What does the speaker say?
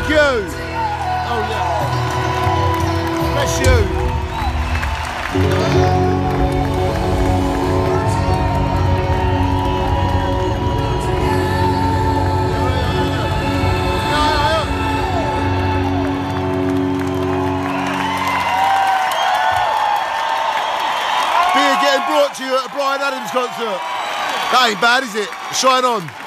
you. Oh yeah. Bless you. Beer getting brought to you at a Bryan Adams concert. That ain't bad, is it? Shine on.